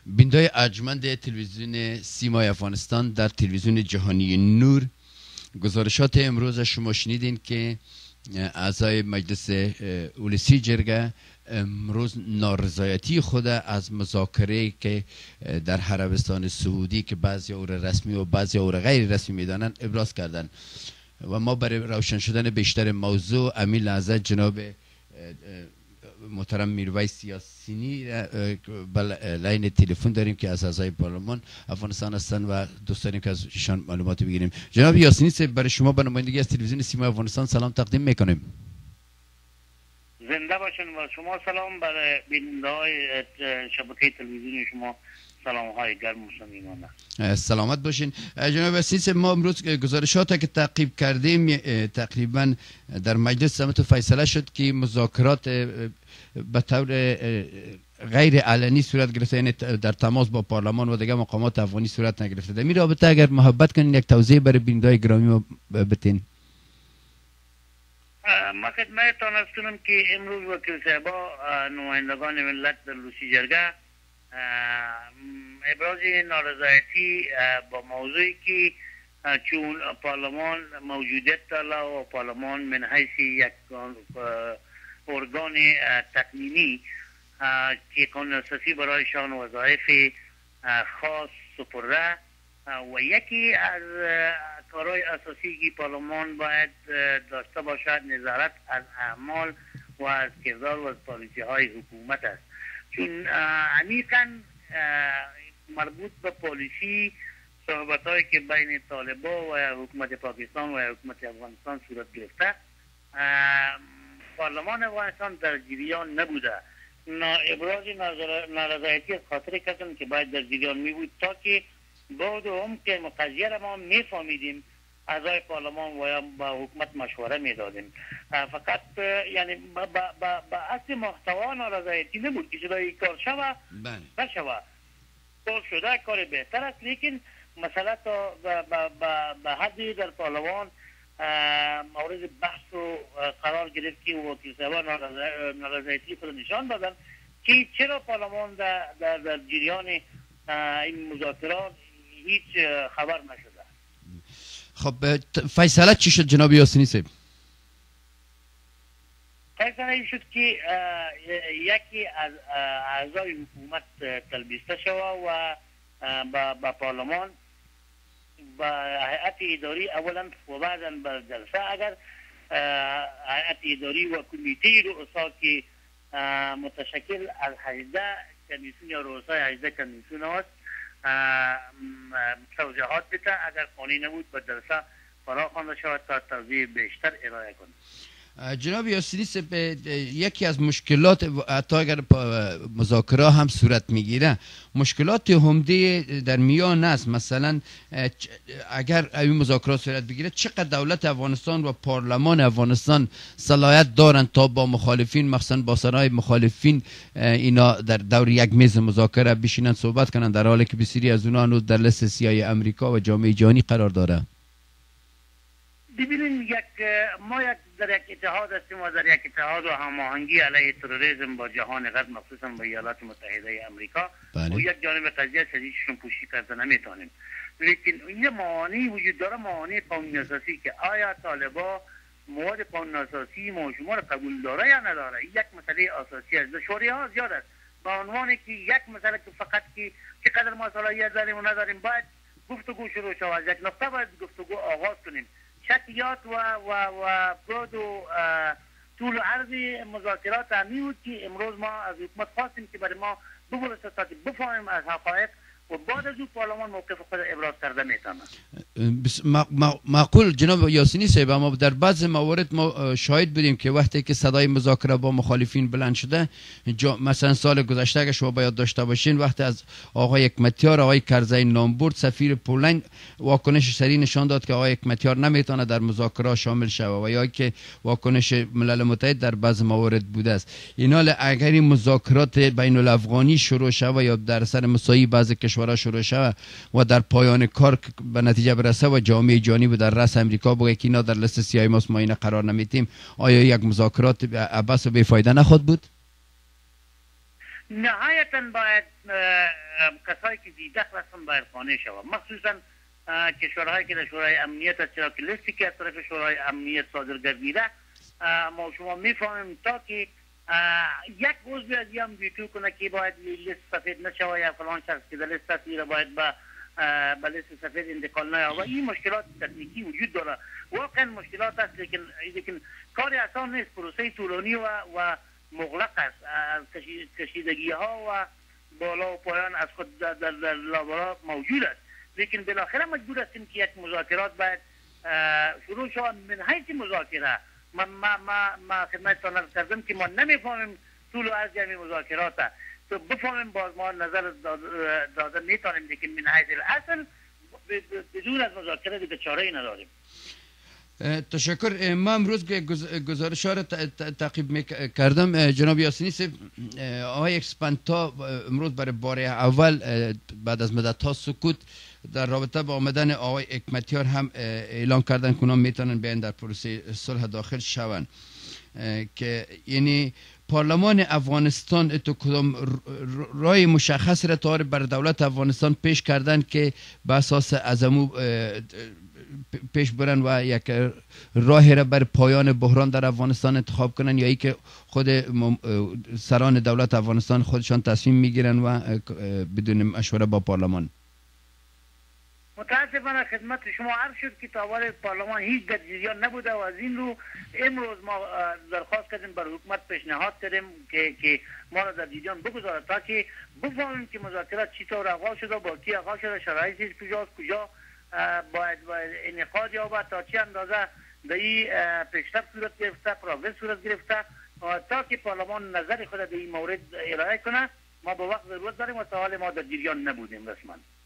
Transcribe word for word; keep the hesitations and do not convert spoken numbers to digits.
بینندگان ارجمند تلویزیون سیمای افغانستان در تلویزیون جهانی نور، گزارشات امروز شما شنیدین که اعضای مجلس اولسی جرگه امروز نارضایتی خود از مذاکره که در عربستان سعودی که بعضی او را رسمی و بعضی او را غیر رسمی میدانند ابراز کردند و ما برای روشن شدن بیشتر موضوع امیل لحظه جناب محترم میرویس یاسینی لین تلفن داریم که از اعضای پارلمان افغانستان هستند و دوست داریم که از ایشان معلومات بگیریم. جناب یاسینی، برای شما به نمایندگی از تلویزیون سیمای افغانستان سلام تقدیم میکنیم. زنده باشین و شما سلام برای بیننده‌های شبکه تلویزیون شما، سلام های گرم و صمیمانه. سلامت باشین. جناب یاسینی، ما امروز گزارشات که تعقیب کردیم تقریبا در مجلس سمت فیصله شد که مذاکرات به طور غیر علنی صورت گرفته، یعنی در تماس با پارلمان و دیگر مقامات افغانی صورت نگرفته. در این رابطه اگر محبت کنین یک توضیح برای بیننده‌های گرامی بتین. ما خدمتتان عرض کنم که امروز وکیل صاحبا نمایندگان ملت در لوسی جرگه ابراز نارضایتی با موضوعی که چون پارلمان موجودیت داره و پارلمان من حیث یک ارگان تقنینی که قانون اساسی برایشان وظایف خاص سپرده و یکی از کارهای اساسی که پارلمان باید داشته باشد نظارت از اعمال و از کردار و از پالیسی های حکومت است. چون عمیقا مربوط به پالیسی صحبت هایی که بین طالبان و حکومت پاکستان و حکومت افغانستان صورت گرفته، پارلمان افغانستان در جریان نبوده. ابراز نارضایتی از خاطر کسان که باید در جریان می بود تا که بعد هم که قضیه را ما میفهمیدیم اعضای پارلمان و با حکومت مشوره میدادیم. فقط یعنی با اصل محتوا نارضایتی نبود که شده کار شوه نشوه، کار شده کار بهتر است، لیکن مسئله تا به حدی در پارلمان مورد بحث و قرار گرفت که وکیل صاحبان نارضایتی خود نشان دادن که چرا پارلمان در, در, در جریان این مذاکرات هیچ خبر نشده. خب فیصله چی شد جناب یاسینی صاحب؟ فیصله این شد که یکی از اعضای حکومت تلبیسته شود و با پارلمان و هیئت اداری اولا و بعدا بر جلسه اگر هیئت اداری و کمیته رؤسا که متشکل از هجده کمیسیون یا رؤسای هجده کمیسیون است توضیحات بده، اگر قانونی نبود به جلسه فرا خوانده شود تا توضیح بیشتر ارائه کنه. جناب یاسینی صاحب، یکی از مشکلات حتی اگر مذاکره هم صورت میگیره مشکلات عمده در میان است. مثلا اگر این مذاکرات صورت بگیره چقدر دولت افغانستان و پارلمان افغانستان صلاحیت دارند تا با مخالفین، مثلا با سرای مخالفین، اینا در دور یک میز مذاکره بشینن صحبت کنن، در حالی که بسیاری از اونها هنوز در لیست سیاه امریکا و جامعه جهانی قرار داره. ببینید، یک ما یک در یک اتحاد هستیم و در یک اتحاد و هماهنگی علیه تروریسم با جهان غرب، مخصوصا با ایالات متحده امریکا بله. و یک جانب قضیه شدیدشون پوشی کرده نمیتونیم. لیکن این موانعی وجود داره، موانع قانون اساسی که آیا طالبا مواد قانون اساسی ما شما را قبول داره یا نداره، یک مسئله اساسی است. دشواری ها زیاد است با عنوان که یک مسئله که فقط که چقدر ما صلاحیت داریم و نداریم باید گفتگو شروع شود. یک نقطه باید گفتگو آغاز کنیم. شکیات و و و بود و طول و عرض مذاکرات همی بود که امروز ما از حکومت خواستیم که برای ما بپرسه تا بفهمیم از حقایق و بعد از او پارلمان موقف خود ابراز کرده میتونه. معقول جناب یاسینی صاحب، اما در بعض موارد ما شاهد بودیم که وقتی که صدای مذاکره با مخالفین بلند شده، مثلا سال گذشته اگه شما باید داشته باشین، وقتی از آقای حکمتیار آقای کرزی نامبرد سفیر پولند واکنش سری نشان داد که آقای حکمتیار نمیتونه در مذاکره شامل شود و یا که واکنش ملل متحد در بعض موارد بوده است. اینال اگر این مذاکرات بین الافغانی شروع شود یا در سر مساوی بعض کشورها شروع شود و در پایان کار به نتیجه برسه و جامعه جهانی و در رأس امریکا بگه که اینا در لیست سیاه ماست، ما اینا قرار نمیتیم، آیا یک مذاکرات عباس و بیفایده نخواهد بود؟ نهایتا باید کسایی که دیده رسم باید قانع شود، مخصوصا کشورهایی که در شورای امنیت است، چرا که لیستی که از طرف شورای امنیت صادر گردیده ما شما میفهمیم تا که یک عضو از هم ویتو کنه که باید لیست سفید نشود یا فلان شخص که در لیست هست را باید به به لیست سفید انتقال نیاید و این مشکلات تکنیکی وجود داره. واقعا مشکلات است، لیکن لیکن کار آسان نیست، پروسه طولانی و و مغلق است. کشیدگی ها و بالا و پایان از خود در, در, در لابرا موجود است، لیکن بالاخره مجبور هستیم که یک مذاکرات باید شروع شود. من حیث مذاکره ما ما ما, ما خدمتتان عرض کردم که ما نمیفهمیم طول و عرض همین مذاکرات تو بفهمیم، باز ما نظر داده میتونیم، لیکن من حیث الاصل بدون از مذاکره دیگه چاره‌ای نداریم. تشکر. ما امروز گزارش ها را تعقیب کردم. جناب یاسینی صاحب، آقای اکسپنتا امروز برای بار اول بعد از مدت ها سکوت در رابطه با آمدن آقای حکمتیار هم اعلام کردن که اونا میتونن بیان در پروسه صلح داخل شون، که یعنی پارلمان افغانستان تو کدام رای مشخص را تا بر دولت افغانستان پیش کردن که به اساس ازمو پیش برن و یک راهی را بر پایان بحران در افغانستان انتخاب کنن، یا ای که خود سران دولت افغانستان خودشان تصمیم میگیرن و بدون مشوره با پارلمان؟ متاسفانه خدمت شما عرض شد که تا اول پارلمان هیچ جریان نبوده و از این رو امروز ما درخواست کردیم بر حکومت پیشنهاد کردیم که که ما را در جریان بگذاره تا که بفهمیم که مذاکرات چطور آغاز شده، با کی آغاز شده، شرایطش کجاست، کجا باید باید انعقاد یابد، تا چه اندازه در این پیشرفت صورت گرفته، پروگرس صورت گرفته، تا که پارلمان نظر خود در این مورد ارائه کنه. ما به وقت ضرورت داریم و تا حال ما در جریان نبودیم رسما.